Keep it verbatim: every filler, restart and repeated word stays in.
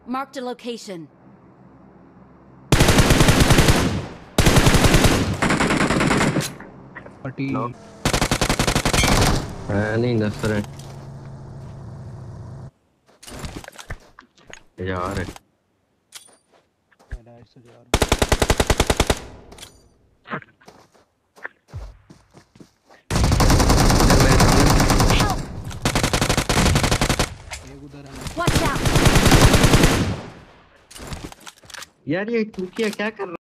Marked a location. Party नहीं दस रहे यार डाइट से यार एक उधर है। Watch out! यार ये टूकिया क्या कर रहा है?